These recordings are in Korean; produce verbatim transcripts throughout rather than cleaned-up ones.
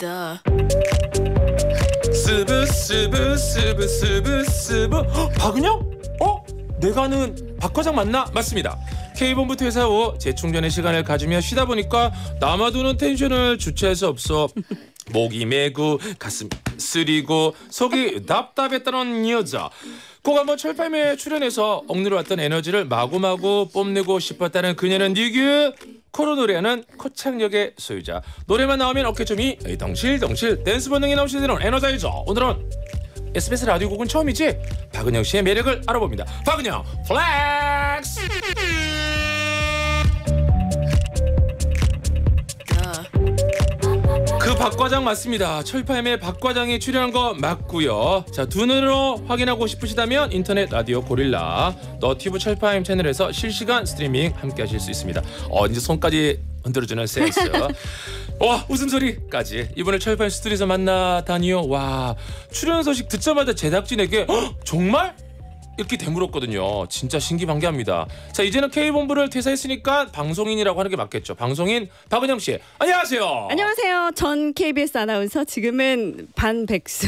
스브 스브 스브 스브 스브 박은영? 어? 내가 아는 박 과장 맞나? 맞습니다. K본부 퇴사 후 재충전의 시간을 가지며 쉬다 보니까 남아도는 텐션을 주체할 수 없어 목이 메고 가슴이 쓰리고 속이 답답했다는 여자. 꼭 한번 철파임에 출연해서 억누러 왔던 에너지를 마구마구 뽐내고 싶었다는 그녀는 니규 코로 노래하는 코창력의 소유자. 노래만 나오면 어깨춤이 덩실덩실 댄스 본능이 넘치는 에너자이저. 오늘은 에스비에스 라디오 곡은 처음이지? 박은영 씨의 매력을 알아봅니다. 박은영 플렉스. 그 박 과장 맞습니다. 철파임에 박 과장이 출연한 거 맞고요. 자, 두 눈으로 확인하고 싶으시다면 인터넷 라디오 고릴라 너튜브 철파임 채널에서 실시간 스트리밍 함께 하실 수 있습니다. 어, 이제 손까지 흔들어주는 센스. 와, 웃음소리까지. 이번에 철파임 스튜디오에서 만나다니요. 와, 출연 소식 듣자마자 제작진에게 헉, 정말? 이렇게 되물었거든요. 진짜 신기반기합니다. 자, 이제는 K본부를 퇴사했으니까 방송인이라고 하는 게 맞겠죠. 방송인 박은영 씨, 안녕하세요. 안녕하세요. 전 케이비에스 아나운서, 지금은 반백수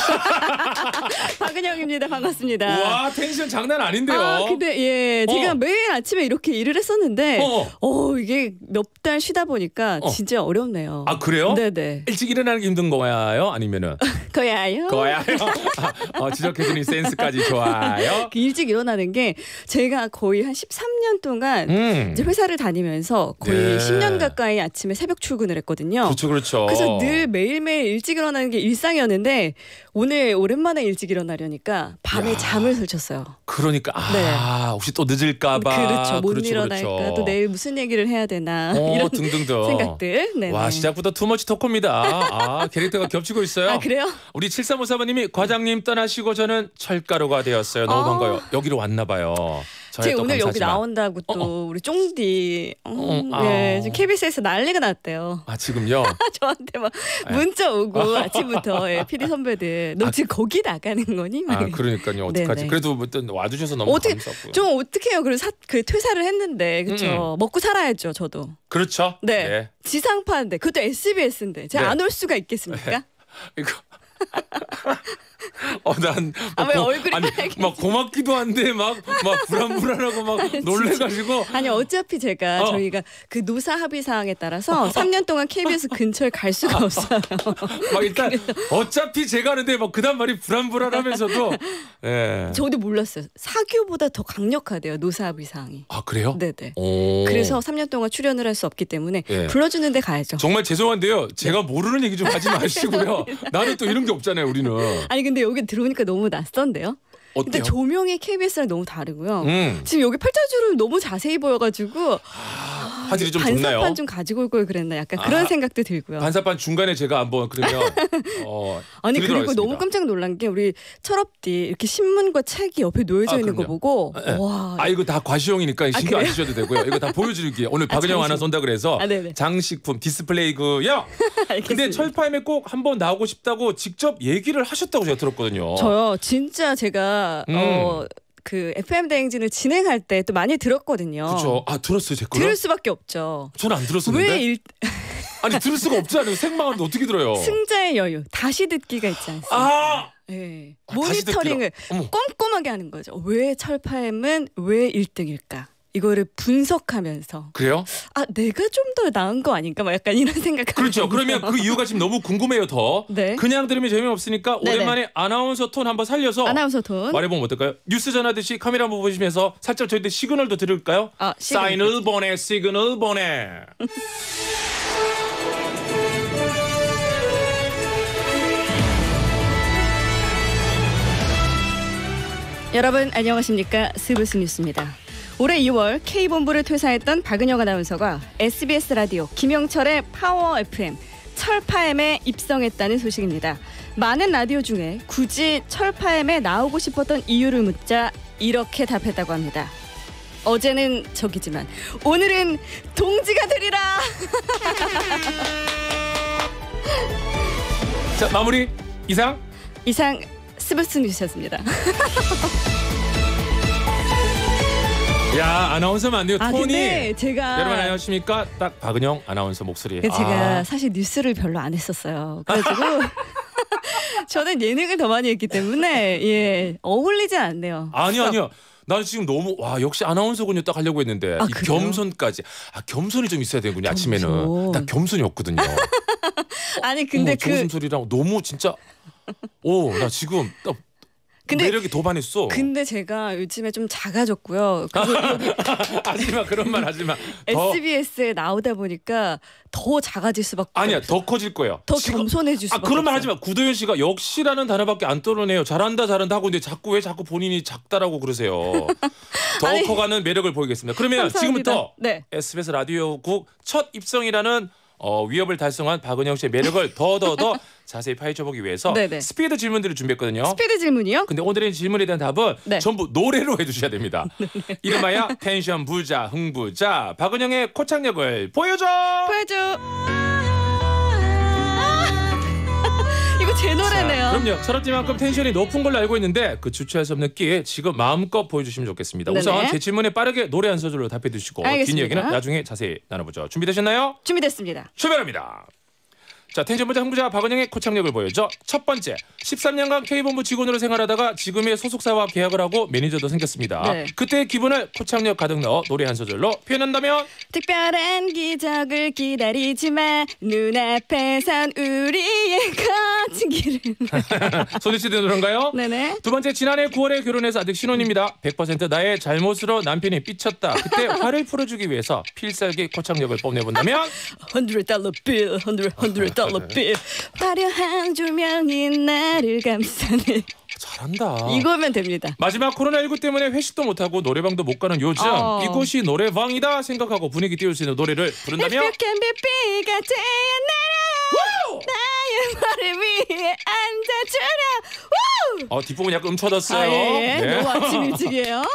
박은영입니다. 반갑습니다. 와, 텐션 장난 아닌데요. 아, 근데 예, 제가 어. 매일 아침에 이렇게 일을 했었는데 어, 어 이게 몇 달 쉬다 보니까 어. 진짜 어렵네요. 아, 그래요? 네네. 일찍 일어나는 게 힘든 거야요? 아니면은? 거야요. 거야요. 어, 지적해주는 센스까지 좋아요. 그 일찍 일어나는 게 제가 거의 한 십삼 년 동안 음. 이제 회사를 다니면서 거의 네. 십 년 가까이 아침에 새벽 출근을 했거든요. 그렇죠, 그렇죠. 그래서 늘 매일매일 일찍 일어나는 게 일상이었는데 오늘 오랜만에 일찍 일어나려니까 밤에 야. 잠을 설쳤어요. 그러니까 아, 네. 혹시 또 늦을까봐. 그렇죠. 못 그렇죠, 일어날까. 그렇죠. 또 내일 무슨 얘기를 해야 되나. 어, 이런 등등등. 생각들. 네네. 와, 시작부터 투머치 토커입니다. 아, 캐릭터가 겹치고 있어요. 아, 그래요? 우리 칠삼오사 번님이 과장님 떠나시고 저는 철가루가 되었어요. 너무 아. 반가워요. 여기로 왔나 봐요. 제가 오늘 감사하지만. 여기 나온다고 또 어, 어. 우리 쫑디 음, 어, 아. 네, 지금 케이비에스에서 난리가 났대요. 아, 지금요? 저한테 막 문자 오고 아침부터 예, 피디 선배들 너 아. 지금 거기 나가는 거니? 막 아, 그러니까요. 어떡하지? 네네. 그래도 뭐 와주셔서 너무 어떻게 감사하고요. 좀 어떻게 해요? 그리고 사, 그 퇴사를 했는데 그렇죠. 먹고 살아야죠, 저도. 그렇죠? 네. 네. 지상파인데 그것도 에스비에스인데 제가 네. 안 올 수가 있겠습니까? 이거 어, 난 아, 왜 고- 얼굴이 아니, 빨개지지? 막 고맙기도 한데 막 막 불안불안하고 막 놀래가지고 아니 어차피 제가 어. 저희가 그 노사 합의 사항에 따라서 삼 년 동안 케이비에스 근처에 갈 수가 없어요. 막 일단 어차피 제가 하는데 막 그다음 말이 불안불안하면서도 예. 저도 몰랐어요. 사규보다 더 강력하대요, 노사 합의 사항이. 아, 그래요? 네네. 오. 그래서 삼 년 동안 출연을 할 수 없기 때문에 예. 불러주는 데 가야죠. 정말 죄송한데요. 제가 모르는 얘기 좀 하지 마시고요. 나는 또 이런 게 없잖아요, 우리는. 아니 근데 여기 들어오니까 너무 낯선데요? 근데 어때요? 조명이 케이비에스랑 너무 다르고요. 음. 지금 여기 팔자주름 너무 자세히 보여가지고 아, 화질이 좀 반사판 좋나요? 좀 가지고 올 걸 그랬나 약간 그런 아, 생각도 들고요. 반사판 중간에 제가 한번 그러면 어, 아니 드리도록 그리고 너무 하겠습니다. 깜짝 놀란 게 우리 철업디 이렇게 신문과 책이 옆에 놓여져 아, 있는 거 그럼요. 보고 예. 와. 아, 이거 다 과시용이니까 신경 안 그래요? 쓰셔도 되고요. 이거 다 보여드릴게요. 오늘 박은영 장식. 아나운서 온다 그래서 아, 네네. 장식품 디스플레이고요. 근데 알겠습니다. 철파임에 꼭 한번 나오고 싶다고 직접 얘기를 하셨다고 제가 들었거든요. 저요 진짜 제가 음. 어, 그 에프엠 대행진을 진행할 때 또 많이 들었거든요. 그렇죠. 아, 들었어요, 제 거를? 들을 수밖에 없죠. 저는 안 들었었는데. 왜 일, 아니, 들을 수가 없잖아요. 생방하는데 어떻게 들어요? 승자의 여유 다시 듣기가 있지 않습니까? 아! 네. 아, 다시 모니터링을 듣기로. 어머. 꼼꼼하게 하는 거죠. 왜 철파엠은 왜 일 등일까? 이거를 분석하면서 그래요? 아 내가 좀 더 나은 거 아닌가? 막 약간 이런 생각. 그렇죠. 그러면 그 이유가 지금 너무 궁금해요, 더. 네. 그냥 들으면 재미없으니까 네네. 오랜만에 아나운서 톤 한번 살려서 아나운서 톤. 말해보면 어떨까요? 뉴스 전하듯이 카메라 한번 보시면서 살짝 저희들 시그널도 들을까요? 아, 시그널. 사인을 보내, 시그널 보내. 여러분 안녕하십니까? 스브스 뉴스입니다. 올해 이월 K본부를 퇴사했던 박은영 아나운서가 에스비에스 라디오 김영철의 파워 에프엠 철파엠에 입성했다는 소식입니다. 많은 라디오 중에 굳이 철파엠에 나오고 싶었던 이유를 묻자 이렇게 답했다고 합니다. 어제는 적이지만 오늘은 동지가 되리라. 자, 마무리 이상. 이상 스브스 뉴스였습니다. 야, 아나운서면 안 돼요. 아, 톤이. 근데 제가 여러분 안녕하십니까? 딱 박은영 아나운서 목소리. 제가 아. 사실 뉴스를 별로 안 했었어요. 그래가지고 저는 예능을 더 많이 했기 때문에 예 어울리지 않네요. 아니 썩. 아니요. 나는 지금 너무 와 역시 아나운서군요 딱 하려고 했는데 아, 이 그래요? 겸손까지 아 겸손이 좀 있어야 되는군요. 겸손. 아침에는 딱 겸손이 없거든요. 아니 근데 어머, 그 웃음소리랑 너무 진짜 오 나 지금 딱 근데- 매력이 더 반했어. 근데 제가 요즘에 좀 작아졌고요. 그리고 하지마 그런 말 하지마. 더 에스비에스에 나오다 보니까 더 작아질 수밖에 아니야 없어요. 더 커질 거예요. 더 지금- 겸손해질 아 수밖에 그런 말 없어요. 하지마. 구도현 씨가 역시라는 단어밖에 안 떠오르네요. 잘한다 잘한다 하고 있는데 자꾸 왜 자꾸 본인이 작다라고 그러세요. 더 아니, 커가는 매력을 보이겠습니다. 그러면 감사합니다. 지금부터 네. 에스비에스 라디오국 첫 입성이라는 어, 위협을 달성한 박은영 씨의 매력을 더 더 더 자세히 파헤쳐보기 위해서 네네. 스피드 질문들을 준비했거든요. 스피드 질문이요? 근데 오늘의 질문에 대한 답은 네. 전부 노래로 해주셔야 됩니다. 이름하여 텐션 부자 흥부자 박은영의 코창력을 보여줘. 보여줘. 이거 제 노래네요. 자, 그럼요. 철업지만큼 텐션이 높은 걸로 알고 있는데 그 주체할 수 없는 끼 지금 마음껏 보여주시면 좋겠습니다. 네네. 우선 제 질문에 빠르게 노래 한 소절로 답해 주시고 긴 알겠습니다. 얘기는 나중에 자세히 나눠보죠. 준비되셨나요? 준비됐습니다. 출발합니다. 자, 텐션 부자 흥부자 박은영의 코창력을 보여줘. 첫 번째, 십삼 년간 K본부 직원으로 생활하다가 지금의 소속사와 계약을 하고 매니저도 생겼습니다. 네. 그때의 기분을 코창력 가득 넣어 노래 한 소절로 표현한다면 특별한 기적을 기다리지 마. 눈앞에선 우리의 거친 길은. 소녀시대 노래인가요? 네네. 두 번째, 지난해 구월에 결혼해서 아직 신혼입니다. 백 퍼센트 나의 잘못으로 남편이 삐쳤다. 그때 화를 풀어주기 위해서 필살기 코창력을 뽐내본다면 hundred dollar bill, hundred hundred dollar bill. 화려한 조명이 나를 감싸네. 잘한다. 이거면 됩니다. 마지막 코로나십구 때문에 회식도 못하고 노래방도 못 가는 요즘 어. 이곳이 노래방이다 생각하고 분위기 띄울 수 있는 노래를 If 부른다면 you can be 비가 태어나라 나의 머리 위에 앉아주라. 우! 어, 뒷부분 약간 음쳐졌어요. 아, 예. 네. 너무 아침 일찍이에요.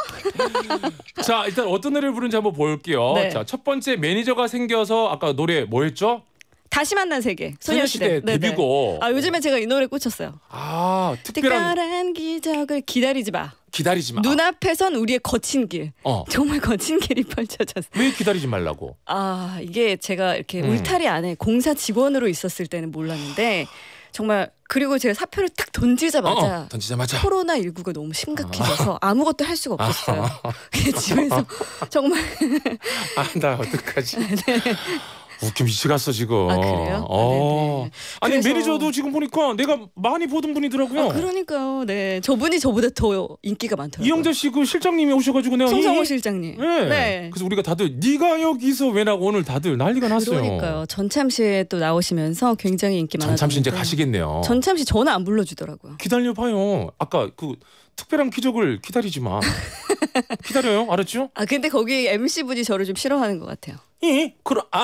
자, 일단 어떤 노래를 부른지 한번 볼게요. 네. 자, 첫 번째 매니저가 생겨서 아까 노래 뭐 했죠? 다시 만난 세계. 소녀시대 소녀시대 네네. 데뷔곡. 아 요즘에 제가 이 노래 꽂혔어요. 아, 특별한 특별한 기적을 기다리지 마. 기다리지 마. 눈앞에선 우리의 거친 길. 어. 정말 거친 길이 펼쳐졌어요. 왜 기다리지 말라고? 아 이게 제가 이렇게 음. 울타리 안에 공사 직원으로 있었을 때는 몰랐는데 정말 그리고 제가 사표를 딱 던지자마자 어, 어, 던지자마자. 코로나십구가 너무 심각해져서 아무것도 할 수가 없었어요. 그냥 집에서 정말 아, 나 어떡하지? 네. 웃기 미치겠어 지금. 아, 그래요? 어. 아, 네네. 아니 그래서- 매니저도 지금 보니까 내가 많이 보던 분이더라고요. 아, 그러니까요. 네. 저분이 저보다 더 인기가 많더라고요. 이영자 씨 그 실장님이 오셔가지고 내가 송성호 이- 실장님. 네. 네. 그래서 우리가 다들 네가 여기서 왜 나고 오늘 다들 난리가 났어요. 그러니까요. 전참시에 또 나오시면서 굉장히 인기 많았는데 전참시 이제 가시겠네요. 전참시 전화 안 불러주더라고요. 기다려봐요. 아까 그 특별한 기적을 기다리지 마. 기다려요. 알았죠? 아 근데 거기 엠씨 분이 저를 좀 싫어하는 것 같아요. 예. 그럼 아,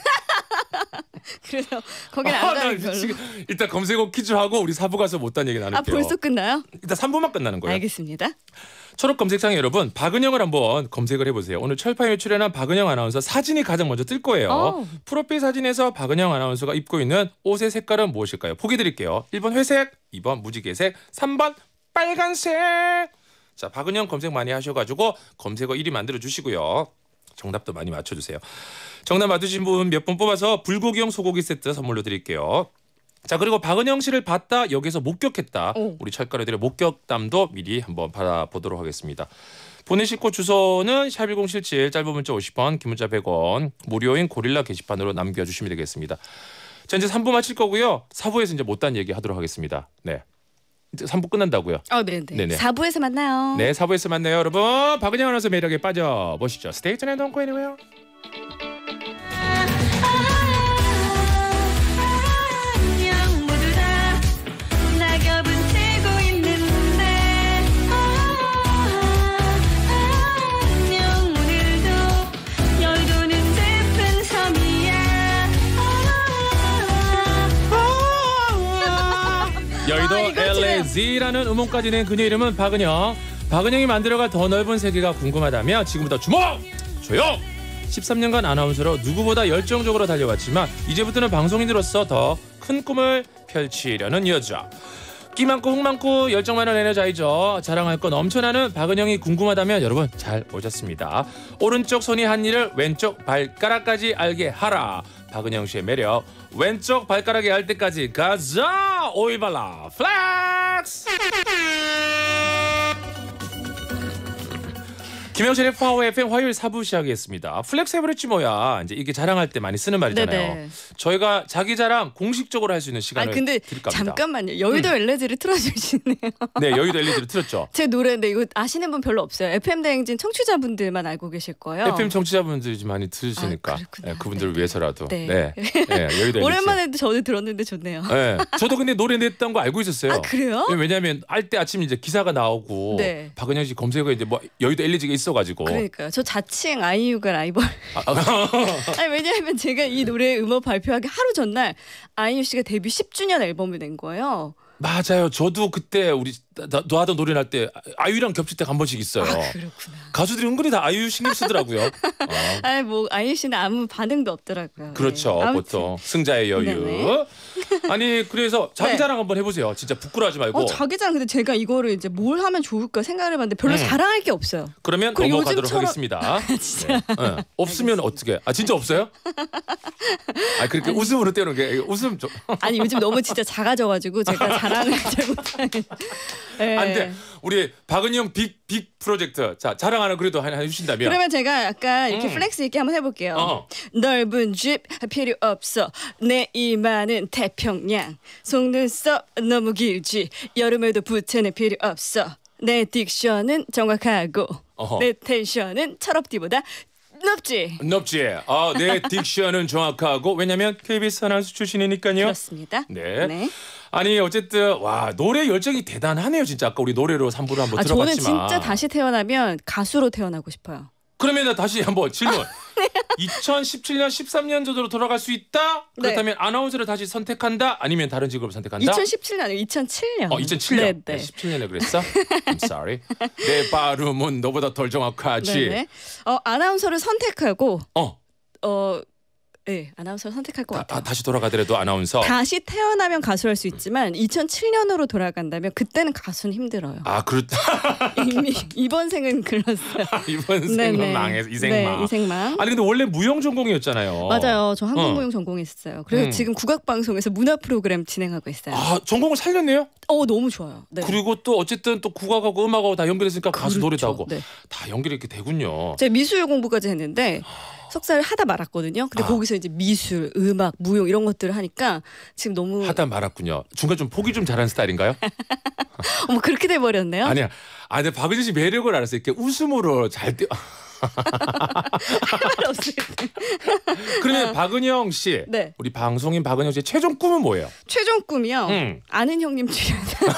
그래서 거기는 아, 안 나 가는 걸로. 지금 일단 검색어 퀴즈 하고 우리 사부 가서 못한 얘기 나눌게요. 아 벌써 끝나요? 일단 삼 부만 끝나는 거예요. 알겠습니다. 초록 검색창에 여러분 박은영을 한번 검색을 해보세요. 오늘 철파에 출연한 박은영 아나운서 사진이 가장 먼저 뜰 거예요. 어. 프로필 사진에서 박은영 아나운서가 입고 있는 옷의 색깔은 무엇일까요? 보기 드릴게요. 일 번 회색, 이 번 무지개색, 삼 번 빨간색. 자, 박은영 검색 많이 하셔가지고 검색어 일 위 만들어 주시고요. 정답도 많이 맞춰주세요. 정답 맞으신 분 몇 분 뽑아서 불고기용 소고기 세트 선물로 드릴게요. 자, 그리고 박은영 씨를 봤다, 여기서 목격했다. 오. 우리 철가루들의 목격담도 미리 한번 받아보도록 하겠습니다. 보내실 곳 주소는 샵 일공칠칠, 짧은 문자 오십 원, 긴 문자 백 원, 무료인 고릴라 게시판으로 남겨주시면 되겠습니다. 자, 이제 삼 부 마칠 거고요. 사 부에서 이제 못다한 얘기 하도록 하겠습니다. 네, 이제 삼 부 끝난다고요. 아 네네. 네네. 사 부에서 만나요. 네, 사 부에서 만나요, 여러분. 박은영 아나운서 매력에 빠져보시죠. Stay tuned and don't go anywhere. 안녕 모두 다 낙엽은 지고 있는데 안녕 오늘도 열도는 깊은 섬이야 여의도 아, 이거 엘에이지라는 음원까지 낸 그녀 이름은 박은영. 박은영이 만들어갈 더 넓은 세계가 궁금하다면 지금부터 주목! 조용! 십삼 년간 아나운서로 누구보다 열정적으로 달려왔지만 이제부터는 방송인으로서 더 큰 꿈을 펼치려는 여자. 끼 많고 흥 많고 열정 많은 에너자이저 자랑할 건 넘쳐나는 박은영이 궁금하다면 여러분 잘 오셨습니다. 오른쪽 손이 한 일을 왼쪽 발가락까지 알게 하라. 박은영 씨의 매력 왼쪽 발가락이 알 때까지 가자. 오일 발라 플렉스. 김영철의 파워 에프엠 화요일 사 부 시작하겠습니다. 플렉스 해버렸지 뭐야. 이제 이게 자랑할 때 많이 쓰는 말이잖아요. 네네. 저희가 자기 자랑 공식적으로 할 수 있는 아 시간을 근데 드릴까 합니다. 잠깐만요. 여의도 음. 엘레지를 틀어주시네요. 네, 여의도 엘리디를 틀었죠. 제 노래인데 이거 아시는 분 별로 없어요. 에프엠 대행진 청취자분들만 알고 계실 거예요. 에프엠 청취자분들이 많이 들으시니까 아, 그렇구나. 네, 그분들을 위해서라도 네. 네, 네, 여의도 엘리디. 오랜만에 저도 들었는데 좋네요. 네, 저도 근데 노래 냈던 거 알고 있었어요. 아 그래요? 네, 왜냐하면 알 때 아침 이제 기사가 나오고 네. 박은영 씨 검색어에 이제 뭐 여의도 엘리지가 있어가지고. 그러니까요. 저 자칭 아이유가 라이벌. 아, 아, 아니 왜냐하면 제가 이 노래 음원 발표하기 하루 전날 아이유 씨가 데뷔 십 주년 앨범을 낸 거예요. 맞아요. 저도 그때 우리 나, 너 하던 노래 날 때 아이유랑 겹칠 때 한 번씩 있어요. 아 그렇구나. 가수들이 은근히 다 아이유 신경 쓰더라고요. 어. 아니 뭐 아이유 씨는 아무 반응도 없더라고요. 그렇죠. 네. 아무튼. 보통 승자의 여유. 네네. 아니 그래서 자기 네. 자랑 한번 해보세요. 진짜 부끄러워하지 말고. 어 자기장 근데 제가 이거를 이제 뭘 하면 좋을까 생각을 해봤는데 별로 음. 자랑할 게 없어요. 그러면 그리고 넘어가도록 요즘처럼- 하겠습니다. 진짜. 네. 네. 없으면 어떻게? 아 진짜 없어요? 아 그렇게 아니. 웃음으로 때우는 게 웃음 좀. 아니 요즘 너무 진짜 작아져가지고 제가 자랑을 잘 못하겠. 네. 안돼. 우리 박은영 빅 빅 프로젝트. 자 자랑 하나 그래도 하나 해주신다면. 그러면 제가 약간 이렇게 음. 플렉스 있게 한번 해볼게요. 어. 넓은 집 필요 없어. 내 이마는 태평양. 속눈썹 너무 길지. 여름에도 부채는 필요 없어. 내 딕션은 정확하고 어허. 내 텐션은 철업디보다 높지. 높지. 아, 내 딕션은 정확하고 왜냐면 케이비에스 아나운서 출신이니까요. 그렇습니다. 네. 아니 어쨌든 와 노래 열정이 대단하네요. 진짜 아까 우리 노래로 삼 부를 한번 아, 저는 들어봤지만. 진짜 다시 태어나면 가수로 태어나고 싶어요. 그러면 나 다시 한번 질문. 이천십칠 년, 십삼 년 전으로 돌아갈 수 있다? 그렇다면 아나운서를 다시 선택한다? 아니면 다른 직업을 선택한다? 이천십칠 년 아니고 이천칠 년. 어, 이천칠 년. 네, 네. 십칠 년에 그랬어? I'm sorry. 내 발음은 너보다 덜 정확하지. 네네. 어, 아나운서를 선택하고 어, 어, 네, 아나운서를 선택할 것 다, 같아요. 다, 다시 돌아가더라도 아나운서. 다시 태어나면 가수할 수 있지만 이천칠 년으로 돌아간다면 그때는 가수는 힘들어요. 아, 그렇다. 이미 이번 생은 글렀어요. 이번 생은 네네. 망해서 이 네, 생망. 이 생망. 아니 근데 원래 무용 전공이었잖아요. 맞아요. 저 항공무용 어. 전공했어요. 그래서 음. 지금 국악방송에서 문화 프로그램 진행하고 있어요. 아, 전공을 살렸네요? 어, 너무 좋아요. 네. 그리고 또 어쨌든 또 국악하고 음악하고 다 연결했으니까 가수 그렇죠. 노래도 하고 네. 다 연결이 이렇게 되군요. 제가 미술 공부까지 했는데 석사를 하다 말았거든요. 근데 아. 거기서 이제 미술, 음악, 무용 이런 것들을 하니까 지금 너무 하다 말았군요. 중간 좀 포기 좀 잘하는 스타일인가요? 어머 그렇게 돼 버렸네요. 아니야. 아, 근데 박은진 씨 매력을 알았어요. 이렇게 웃음으로 잘 띄. 말 없을 때. 그러면 박은영 씨, 네. 우리 방송인 박은영 씨의 최종 꿈은 뭐예요? 최종 꿈이요. 음. 아는 형님 출연.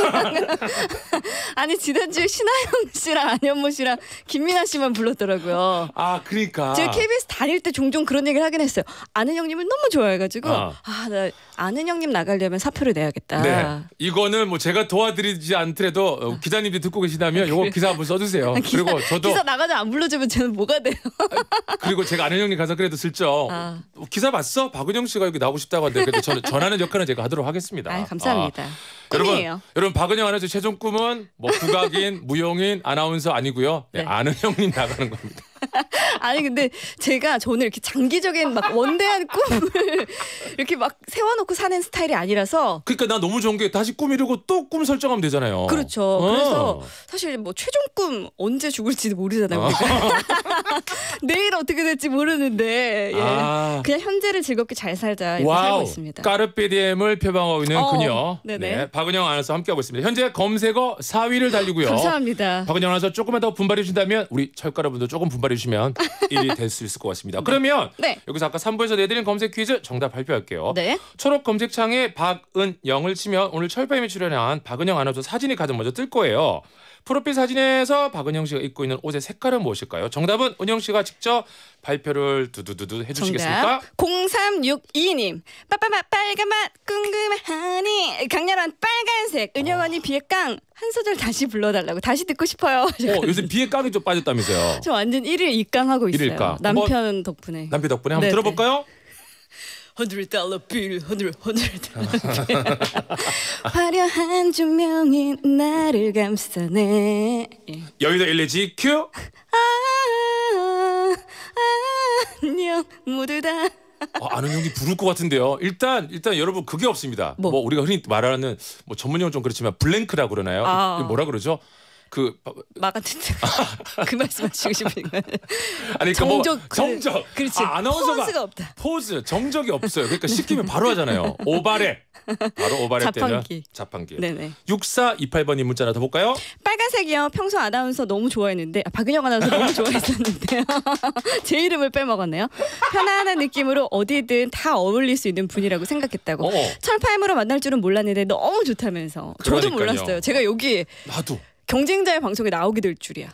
아니 지난주에 신하영 씨랑 안현모 씨랑 김민아 씨만 불렀더라고요. 아, 그러니까. 제가 케이비에스 다닐 때 종종 그런 얘기를 하긴 했어요. 아는 형님을 너무 좋아해가지고 어. 아, 나 아는 형님 나가려면 사표를 내야겠다. 네. 이거는 뭐 제가 도와드리지 않더라도 어, 기자님들이 듣고 계시다면 요거 기사 한번 써주세요. 기사, 그리고 저도 기사 나가자 안 불러주면 저는 뭐가 돼요? 그리고 제가 아는 형님 가서 그래도 슬쩍 아. 어, 기사 봤어? 박은영 씨가 여기 나오고 싶다고 하는데 그래도 저는 전하는 역할은 제가 하도록 하겠습니다. 아, 감사합니다. 아. 여러분, 꿈이에요. 여러분 박은영 아나운서 최종 꿈은 뭐 국악인, 무용인, 아나운서 아니고요. 네, 네. 아는 형님 나가는 겁니다. 아니 근데 제가 저는 이렇게 장기적인 막 원대한 꿈을 이렇게 막 세워놓고 사는 스타일이 아니라서 그러니까 나 너무 좋은 게 다시 꿈 이루고 또 꿈 설정하면 되잖아요. 그렇죠. 어. 그래서 사실 뭐 최종 꿈 언제 죽을지도 모르잖아요. 어. 우리가. 내일 어떻게 될지 모르는데 예. 아. 그냥 현재를 즐겁게 잘 살자 이렇게 살고 와우, 있습니다. 까르페디엠을 표방하고 있는 어, 그녀. 네네. 네, 박은영 아나운서 함께하고 있습니다. 현재 검색어 사 위를 달리고요. 감사합니다. 박은영 아나운서 조금만 더 분발해 주신다면 우리 철가루분도 조금 분발해 주시면 일 위 될 수 있을 것 같습니다. 그러면 네. 여기서 아까 삼 부에서 내드린 검색 퀴즈 정답 발표할게요. 네. 초록 검색창에 박은영을 치면 오늘 철파임에 출연한 박은영 아나운서 사진이 가장 먼저 뜰 거예요. 프로필 사진에서 박은영 씨가 입고 있는 옷의 색깔은 무엇일까요? 정답은 은영 씨가 직접 발표를 두두두두 해주시겠습니까? 정답 공삼육이 님 빠빠맛 빨간맛 궁금하니 강렬한 빨간색 은영 언니 비의 깡 한 소절 다시 불러달라고 다시 듣고 싶어요. 어, 요새 비에 깡이 좀 빠졌다면서요. 저 완전 일일 이깡하고 있어요. 일일까? 남편 한번 덕분에. 남편 덕분에 한번 네네. 들어볼까요? hundred dollar bill, hundred hundred dollar bill. 화려한 조명이 나를 감싸네. 예. 여의도 엘리지 큐. 아, 아, 안녕 모두 다. 어, 아는 형이 부를 것 같은데요. 일단 일단 여러분 그게 없습니다. 뭐? 뭐, 우리가 흔히 말하는 뭐 전문용어 좀 그렇지만 블랭크라고 그러나요? 아. 이게 뭐라 그러죠? 그 마 같은 그 말씀하시고 싶은 거예요. 아니 그 뭐 정적, 그- 정적. 그렇지. 아, 아나운서가 포즈가 없다. 포즈 정적이 없어요. 그러니까 시키면 바로 하잖아요. 오바랩. 바로 오바랩 되면 자판기. 자판기. 네네. 육사이팔 번님 문자 하나 더 볼까요? 빨간색이요. 평소 아나운서 너무 좋아했는데 아, 박은영 아나운서 너무 좋아했었는데요. 제 이름을 빼먹었네요. 편안한 느낌으로 어디든 다 어울릴 수 있는 분이라고 생각했다고. 어. 철파임으로 만날 줄은 몰랐는데 너무 좋다면서. 저도 그러니까요. 몰랐어요. 제가 여기 나도 경쟁자의 방송에 나오게 될 줄이야.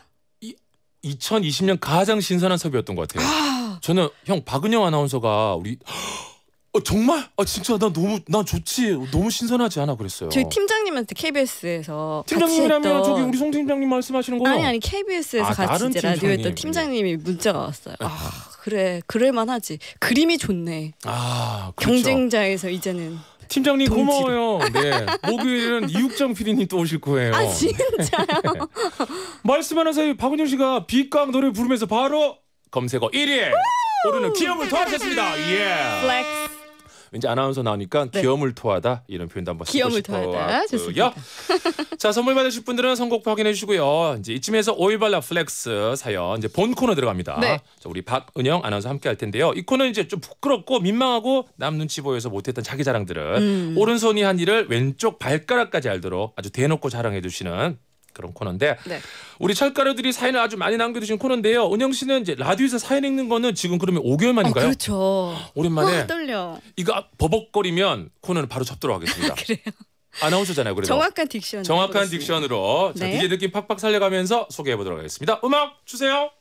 이천이십 년 가장 신선한 섭외였던 것 같아요. 저는 형 박은영 아나운서가 우리 어, 정말 아 진짜 나 너무 난 좋지 너무 신선하지 않아 그랬어요. 저희 팀장님한테 케이비에스에서 팀장님이라면 같이 했던... 저기 우리 송 팀장님 말씀하시는 거요? 아니 아니 케이비에스에서 아, 같이 다른 이제 라디오 했던 팀장님. 팀장님이 문자가 왔어요. 아 그래 그럴만하지. 그림이 좋네. 아 그렇죠. 경쟁자에서 이제는. 팀장님 동지로. 고마워요. 네 목요일은 이육정 피디님 또 오실 거예요. 아 진짜요? 말씀하는 사이 박은영 씨가 빗강 노래 부르면서 바로 검색어 일 위에 오르는 기염을 토하셨습니다. 예. 플렉스. 왠지 아나운서 나오니까 네. 기염을 토하다 이런 표현도 한번 쓰고 기염을 토하다. 싶어요. 자 선물 받으실 분들은 선곡 확인해 주시고요. 이제 이쯤에서 오일발라 플렉스 사연 이제 본 코너 들어갑니다. 네. 자, 우리 박은영 아나운서 함께 할 텐데요. 이 코너 이제 좀 부끄럽고 민망하고 남 눈치 보여서 못했던 자기 자랑들을 음. 오른손이 한 일을 왼쪽 발가락까지 알도록 아주 대놓고 자랑해 주시는 그런 코너인데 네. 우리 철가루들이 사연을 아주 많이 남겨주신 코너인데요. 은영 씨는 이제 라디오에서 사연 읽는 거는 지금 그러면 오 개월 어, 만인가요? 그렇죠. 오랜만에 와, 떨려. 이거 버벅거리면 코너는 바로 접도록 하겠습니다. 그래요. 아나운서잖아요. 그래도 정확한 딕션. 정확한 딕션으로 자, 네. 디제이 느낌 팍팍 살려가면서 소개해 보도록 하겠습니다. 음악 주세요.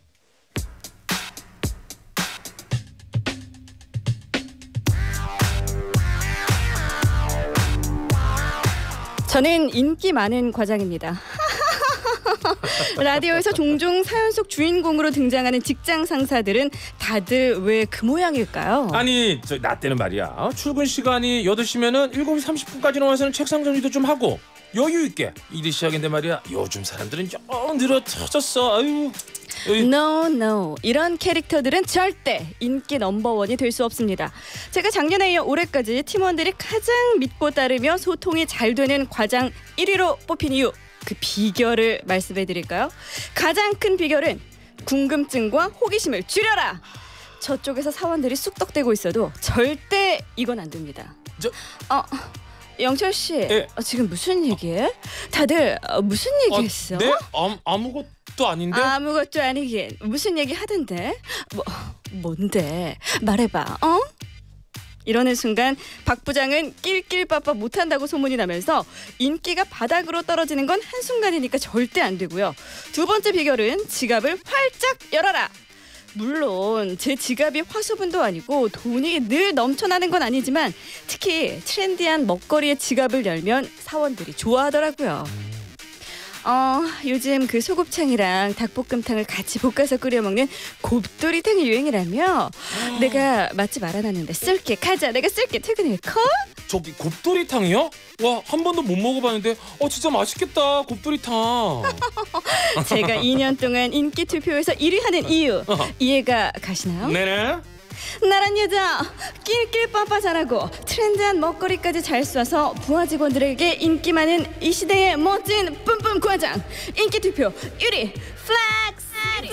저는 인기 많은 과장입니다. 라디오에서 종종 사연 속 주인공으로 등장하는 직장 상사들은 다들 왜 그 모양일까요? 아니 저, 나 때는 말이야 출근 시간이 여덟 시면은 일곱 시 삼십 분까지 나와서는 책상 정리도 좀 하고 여유 있게 일이 시작인데 말이야 요즘 사람들은 영 늘어 터졌어. 아유. 어이. No, no. 이런 캐릭터들은 절대 인기 넘버원이 될 수 없습니다. 제가 작년에 이어 올해까지 팀원들이 가장 믿고 따르며 소통이 잘 되는 과장 일 위로 뽑힌 이유, 그 비결을 말씀해 드릴까요? 가장 큰 비결은 궁금증과 호기심을 줄여라. 저쪽에서 사원들이 쑥덕대고 있어도 절대 이건 안 됩니다. 저- 어, 영철 씨, 예. 어, 지금 무슨 얘기해? 다들 어, 무슨 얘기했어? 아, 네? 아무, 아무것도 아닌데? 아무것도 아니긴 무슨 얘기 하던데? 뭐 뭔데? 말해봐. 어? 이러는 순간 박 부장은 낄낄빠빠 못한다고 소문이 나면서 인기가 바닥으로 떨어지는 건 한순간이니까 절대 안 되고요. 두 번째 비결은 지갑을 활짝 열어라. 물론 제 지갑이 화수분도 아니고 돈이 늘 넘쳐나는 건 아니지만 특히 트렌디한 먹거리의 지갑을 열면 사원들이 좋아하더라고요. 어, 요즘 그 소곱창이랑 닭볶음탕을 같이 볶아서 끓여 먹는 곱돌이탕이 유행이라며 내가 맛집 알아놨는데 쓸게. 가자, 내가 쓸게. 퇴근해. 컷. 저기 곱돌이탕이요? 와, 한 번도 못 먹어봤는데 어 진짜 맛있겠다 곱돌이탕. 제가 이 년 동안 인기 투표에서 일 위 하는 이유 이해가 가시나요? 네네. 나란 여자 낄낄빠빠 잘하고 트렌드한 먹거리까지 잘 쏴서 부하 직원들에게 인기 많은 이 시대의 멋진 뿜뿜 과장 인기 투표 일 위 플렉스.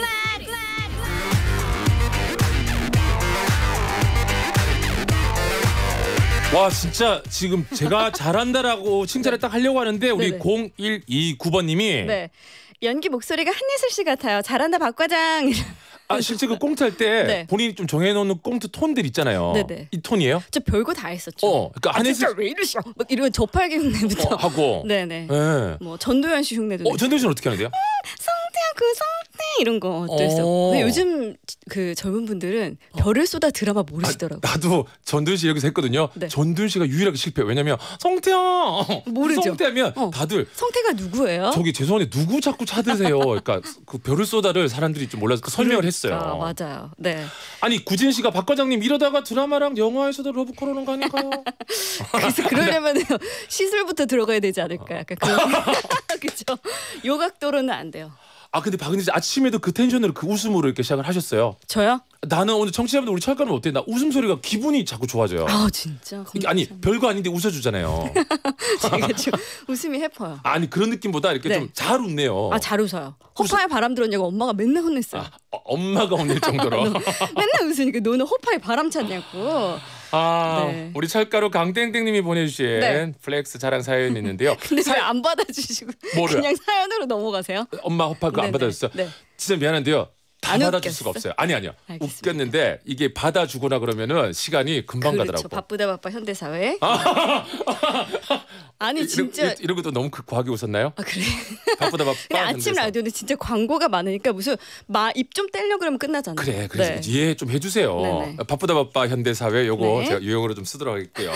와 진짜 지금 제가 잘한다라고 칭찬을 딱 하려고 하는데 우리 네네. 공일이구 번님이 네. 연기 목소리가 한예슬 씨 같아요. 잘한다 박 과장. 아 실제 그 꽁트 할 때 네. 본인이 좀 정해놓는 꽁트 톤들 있잖아요. 네네. 이 톤이에요? 저 별거 다 했었죠. 어, 그러니까 아, 한예슬- 진짜 왜 이러셔? 막 이런 저팔계 흉내부터. 어, 하고. 네네. 예. 뭐 전도연 씨 흉내도. 어 전도연 씨는 어떻게 하는데요? 성대한 그 성대 이런 거 또 있어. 어. 근데 요즘 그 젊은 분들은 별을 쏟아 드라마 모르시더라고. 아, 나도 전두현 씨 여기서 했거든요. 네. 전두현 씨가 유일하게 실패해요. 왜냐면 성태야 모르죠. 성태하면 어. 다들 성태가 누구예요? 저기 죄송한데 누구 자꾸 찾으세요. 그러니까 그 별을 쏟아를 사람들이 좀 몰라서 설명을 했어요. 아, 맞아요. 네. 아니 구진 씨가 박 과장님 이러다가 드라마랑 영화에서도 러브콜 오는 거 아닐까요? 그래서 그러려면 시술부터 들어가야 되지 않을까? 약간 그런 그렇죠. 요 각도로는 안 돼요. 아 근데 박은지 씨 아침에도 그 텐션으로 그 웃음으로 이렇게 시작을 하셨어요. 저요? 나는 오늘 청취자분들 우리 철가는 어때? 나 웃음소리가 기분이 자꾸 좋아져요. 아 진짜. 이게 아니 별거 아닌데 웃어주잖아요. 제가 좀 웃음이 해퍼요. 아니 그런 느낌보다 이렇게 네. 좀 잘 웃네요. 아 잘 웃어요. 호파에 바람 들었냐고 엄마가 맨날 혼냈어요. 아, 어, 엄마가 혼낼 정도로. 맨날 웃으니까 너는 호파에 바람 찼냐고. 아 네. 우리 철가루 강땡땡님이 보내주신 네. 플렉스 자랑 사연이 있는데요. 근데 왜 안 받아주시고 뭐를? 그냥 사연으로 넘어가세요? 엄마 호파 그거 안 네네. 받아줬어. 네. 진짜 미안한데요. 다 안 받아줄 웃겼어? 수가 없어요. 아니 아니요. 알겠습니다. 웃겼는데 이게 받아주거나 그러면은 시간이 금방 그렇죠. 가더라고. 바쁘다 바빠 현대사회. 아니 이런- 진짜. 이런, 이런 것도 너무 그 과하게 웃었나요? 아 그래. 바쁘다 바빠. 근데 아침 현대사. 라디오는 진짜 광고가 많으니까 무슨 마 입 좀 떼려 그러면 끝나잖아요. 그래, 그래서 네. 이해 좀 해주세요. 네네. 바쁘다 바빠 현대사회 요거 네. 제가 유용어로 좀 쓰도록 할게요.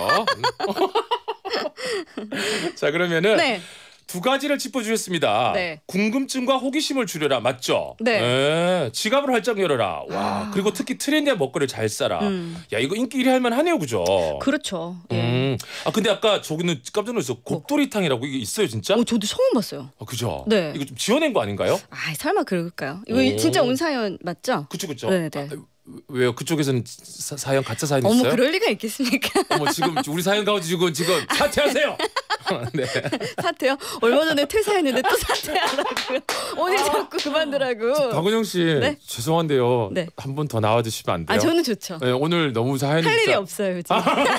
자 그러면은 네. 두 가지를 짚어주셨습니다. 네. 궁금증과 호기심을 줄여라 맞죠? 네. 네. 지갑을 활짝 열어라. 와 아. 그리고 특히 트렌디한 먹거리를 잘 싸라. 음. 야 이거 인기 일 위 할만 하네요, 그죠? 그렇죠. 예. 음. 아 근데 아까 저기는 깜짝 놀랐어. 곱돌이탕이라고 이게 있어요, 진짜? 어 저도 처음 봤어요. 아, 그죠? 네. 이거 좀 지어낸 거 아닌가요? 아 설마 그럴까요? 이거 오. 진짜 온 사연 맞죠? 그쵸 그쵸. 네네. 아, 왜요? 그쪽에서는 사, 사연 가짜 사연 어머 있어요? 그럴 리가 있겠습니까? 어머 지금 우리 사연 가지고 지금 사퇴하세요. 네. 사퇴요? 얼마 전에 퇴사했는데 또 사퇴하라고요. 오늘 자꾸 그만두라고. 박은영 씨 네? 죄송한데요. 네. 한 번 더 나와 주시면 안 돼요? 아 저는 좋죠. 네, 오늘 너무 사연이 할 일이 진짜 없어요 요즘.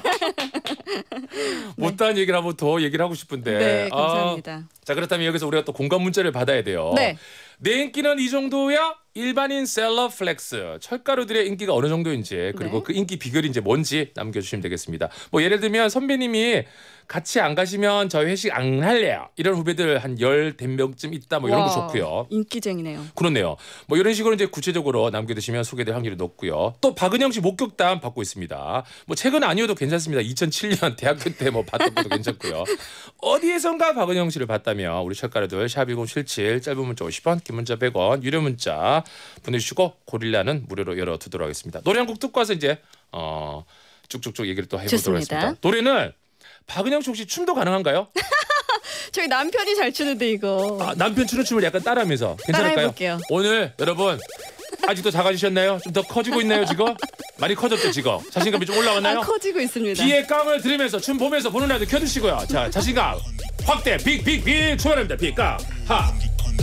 못다한 얘기를 한번 더 얘기를 하고 싶은데. 네 아, 감사합니다. 자 그렇다면 여기서 우리가 또 공감 문자를 받아야 돼요. 네. 내 인기는 이 정도야? 일반인 셀러 플렉스. 철가루들의 인기가 어느 정도인지 그리고 네. 그 인기 비결이 이제 뭔지 남겨주시면 되겠습니다. 뭐 예를 들면 선배님이 같이 안 가시면 저희 회식 안 할래요. 이런 후배들 한 열댓 명쯤 있다. 뭐 이런 거 와, 좋고요. 인기쟁이네요. 그렇네요. 뭐 이런 식으로 이제 구체적으로 남겨두시면 소개될 확률이 높고요. 또 박은영 씨 목격담 받고 있습니다. 뭐 최근 아니어도 괜찮습니다. 이천칠 년 대학교 때 뭐 봤던 것도 괜찮고요. 어디에선가 박은영 씨를 봤다면 우리 철가루들 샵 일공칠칠 짧은 문자 오십 원, 긴 문자 백 원, 유료 문자 보내주시고 고릴라는 무료로 열어두도록 하겠습니다. 노래 한 곡 듣고 와서 이제 어, 쭉쭉쭉 얘기를 또 해보도록 좋습니다. 하겠습니다. 노래는 박은영 씨 혹시 춤도 가능한가요? 저희 남편이 잘 추는데 이거. 아, 남편 추는 춤을 약간 따라하면서 괜찮을까요? 따라해볼게요. 오늘 여러분 아직도 작아지셨나요? 좀 더 커지고 있나요 지금? 많이 커졌죠 지금? 자신감이 좀 올라왔나요? 아 커지고 있습니다. 비의 깡을 들으면서 춤 보면서 보는 라디오 켜주시고요. 자 자신감 확대 빅빅빅 출발합니다. 빅깡 하.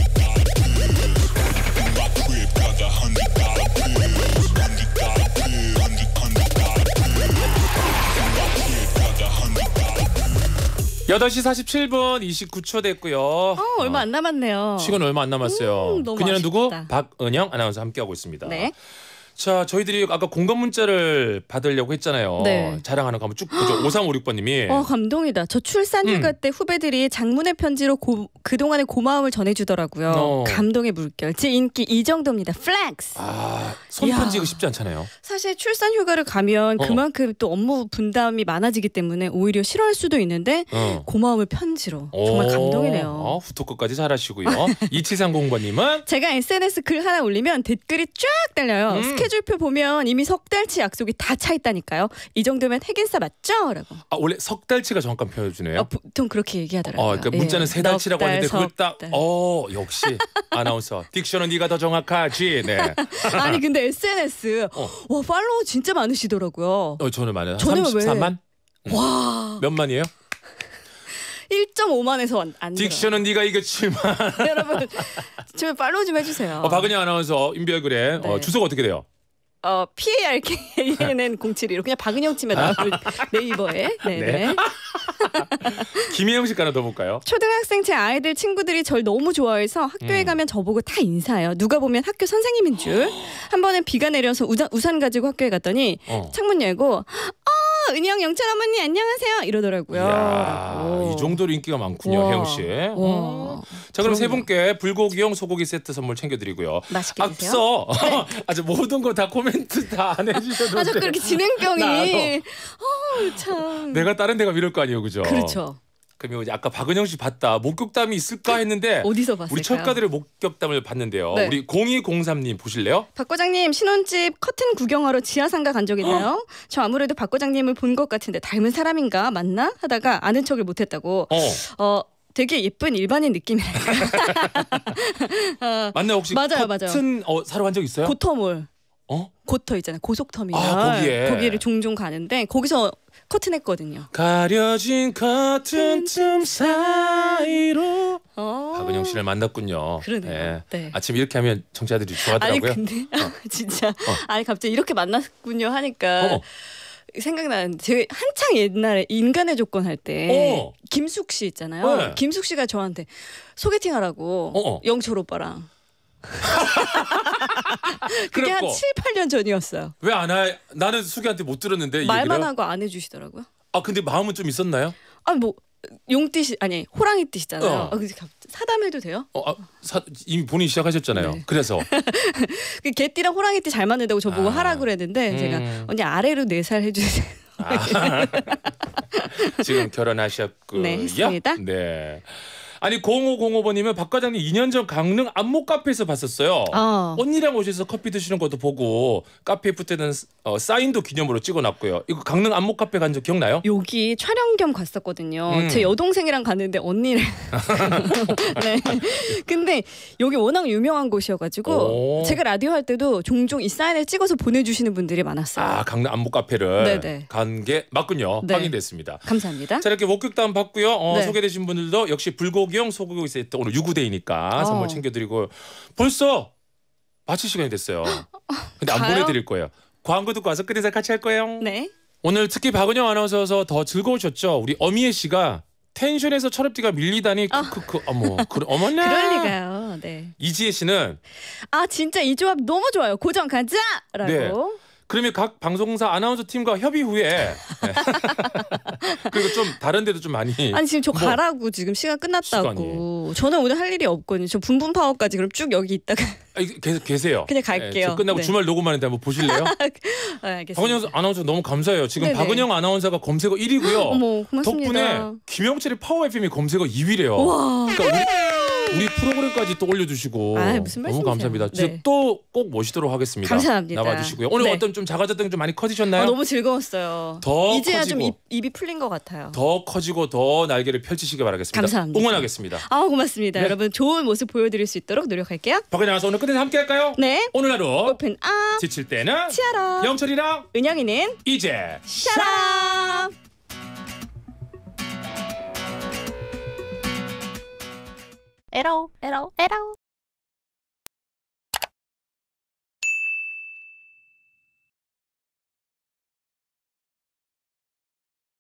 여덟 시 사십칠 분 이십구 초 됐고요. 어, 얼마 안 남았네요. 시간 얼마 안 남았어요. 음, 너무 그녀는 누구? 아쉽다. 박은영 아나운서 함께하고 있습니다. 네. 자, 저희들이 아까 공감 문자를 받으려고 했잖아요. 네. 자랑하는 거 한번 쭉 보죠. 오삼오육 번님이 어 감동이다. 저 출산 휴가 음. 때 후배들이 장문의 편지로 고, 그동안의 고마움을 전해주더라고요. 어. 감동의 물결. 제 인기 이 정도입니다. 플렉스. 아, 손편지가 이야. 쉽지 않잖아요. 사실 출산 휴가를 가면 어. 그만큼 또 업무 분담이 많아지기 때문에 오히려 싫어할 수도 있는데 어. 고마움을 편지로. 정말 오, 감동이네요. 어, 후토크까지 잘하시고요. 이칠삼공 번님은 제가 에스엔에스 글 하나 올리면 댓글이 쫙 달려요. 음. 스케줄표 보면 이미 석 달치 약속이 다 차 있다니까요. 이 정도면 핵인싸 맞죠? 라고. 아, 원래 석 달치가 정확한 표현이네요. 어, 보통 그렇게 얘기하더라고요. 어, 그러니까 문자는 예. 세 달치라고 넉 달, 하는데 그걸 석 딱, 달. 어, 역시 아나운서. 딕션은 네가 더 정확하지. 네. 아니 근데 에스엔에스 어. 와 팔로워 진짜 많으시더라고요. 어, 저는 많아요. 저는 왜? 삼십사만? 와 몇 만이에요? 일 점 오만에서 안, 안 들어요. 딕션은 네가 이겼지만. 여러분 좀 팔로우 좀 해주세요. 어, 박은영 아나운서 인별 글에 네. 어, 주소가 어떻게 돼요? 어 피에이알케이엔 공칠이로 그냥 박은영 치면 나올 네이버에. 네네. 네. 김혜영 씨 하나 더 볼까요? 초등학생 제 아이들 친구들이 절 너무 좋아해서 학교에 음. 가면 저보고 다 인사해요. 누가 보면 학교 선생님인 줄. 한 번은 비가 내려서 우산, 우산 가지고 학교에 갔더니 어. 창문 열고 어 은영 영철 어머니 안녕하세요 이러더라고요. 이야, 라고. 이 정도로 인기가 많군요, 와. 혜영 씨. 와. 음. 자 그럼 세 그럼요. 분께 불고기용 소고기 세트 선물 챙겨드리고요. 맛있게 드세요. 앞서 아주 모든 거 다 코멘트 다 안 해주셔도 아, 자꾸 돼요. 이렇게 진행병이. 나 알아. 어, 참. 내가 다른 데가 이럴 거 아니에요, 그죠? 그렇죠. 그러면 이제 아까 박은영 씨 봤다. 목격담이 있을까 했는데 어디서 봤을까요? 우리 철가들의 목격담을 봤는데요. 네. 우리 공이공삼 님 보실래요? 박 과장님 신혼집 커튼 구경하러 지하상가 간 적 있나요? 저 아무래도 박 과장님을 본 것 같은데 닮은 사람인가 맞나 하다가 아는 척을 못했다고. 어. 어 되게 예쁜 일반인 느낌이랄까. 어, 맞나요? 혹시 맞아요, 맞아요. 커튼 어, 사러 간 적 있어요? 고터몰. 어? 고터 있잖아요. 고속터미널. 아, 거기에. 거기를 종종 가는데 거기서 커튼 했거든요. 가려진 커튼 틈 사이로 어. 박은영 씨를 만났군요. 그러네요. 예. 네. 아침 이렇게 하면 청취자들이 아니 좋아하더라고요. 근데 진짜 아니 갑자기 이렇게 만났군요 하니까 어. 생각나는 제가 한창 옛날에 인간의 조건 할 때 어. 김숙 씨 있잖아요. 네. 김숙 씨가 저한테 소개팅 하라고 어. 영철 오빠랑 그게 한 그랬고. 칠, 팔 년 전이었어요. 왜 안 하? 나는 수기한테 못 들었는데 이 말만 얘기를. 하고 안 해주시더라고요. 아 근데 마음은 좀 있었나요? 아니 뭐 용띠시 아니 호랑이 띠시잖아요. 어. 아, 근데 갑- 사담해도 돼요? 어, 아, 사, 이미 본인이 시작하셨잖아요. 네. 그래서 그 개띠랑 호랑이 띠 잘 맞는다고 저보고 아. 하라 그랬는데 음. 제가 언니 아래로 네 살 해주세요. 아, 지금 결혼하셨고요. 네, 했습니다. 네. 아니 공오공오 번님은 박 과장님 이 년 전 강릉 안목 카페에서 봤었어요. 어. 언니랑 오셔서 커피 드시는 것도 보고 카페에 붙어있는 어, 사인도 기념으로 찍어놨고요. 이거 강릉 안목 카페 간 적 기억나요? 여기 촬영 겸 갔었거든요. 음. 제 여동생이랑 갔는데 언니를. 네. 근데 여기 워낙 유명한 곳이어가지고 오. 제가 라디오 할 때도 종종 이 사인을 찍어서 보내주시는 분들이 많았어요. 아 강릉 안목 카페를 네네. 간 게 맞군요. 네. 확인됐습니다. 감사합니다. 자 이렇게 목격담 봤고요. 어, 네. 소개되신 분들도 역시 불고기용 소고기 세트 오늘 유구데이니까 어. 선물 챙겨드리고 벌써 마칠 시간이 됐어요. 근데 안 가요? 보내드릴 거예요. 광고 듣고 와서 끝인사 같이 할 거예요. 네. 오늘 특히 박은영 아나운서여서 더 즐거우셨죠. 우리 어미애 씨가 텐션에서 철업디가 밀리다니 크크크 어머 그래 어머나. 그럴 리가요. 네. 이지혜 씨는 아 진짜 이 조합 너무 좋아요. 고정 가자라고. 네. 그러면 각 방송사 아나운서 팀과 협의 후에 네. 그리고 좀 다른 데도 좀 많이 아니 지금 저 뭐, 가라고 지금 시간 끝났다고. 저는 오늘 할 일이 없거든요. 저 분분 파워까지 그럼 쭉 여기 있다가 아, 계속 계세요. 그냥 갈게요. 네, 저 끝나고 네. 주말 녹음하는데 한번 보실래요? 아, 알겠습니다. 박은영 아나운서 너무 감사해요. 지금 네네. 박은영 아나운서가 검색어 일 위고요. 어머 고맙습니다. 덕분에 김영철의 파워 에프엠이 검색어 이 위래요. 와. 그러니까 우리, 우리 프로그램까지 또 올려주시고 아, 무슨 너무 말씀이세요. 감사합니다. 네. 또 꼭 모시도록 하겠습니다. 감사합니다. 나와주시고요. 오늘 네. 어떤 좀 작아졌던 좀 많이 커지셨나요? 아, 너무 즐거웠어요. 더 이제야 좀 커지고. 입, 입이 풀린 것 같아요. 더 커지고 더 날개를 펼치시기 바라겠습니다. 감사합니다. 응원하겠습니다. 아 고맙습니다. 네. 여러분 좋은 모습 보여드릴 수 있도록 노력할게요. 박은영 아나운서 오늘 끝내서 함께 할까요? 네. 오늘 하루 오픈 업 지칠 때는 치아라. 영철이랑 은영이는 이제 샤라. 에러 에러 에러